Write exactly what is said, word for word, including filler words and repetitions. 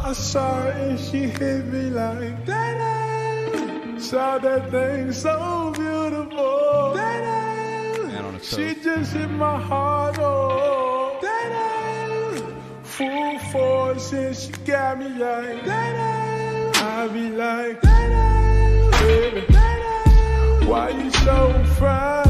I saw her and she hit me like that. Saw that thing so beautiful. Man on his She toes. just hit my heart, oh. Full force and she got me like I be like, baby, why you so fine?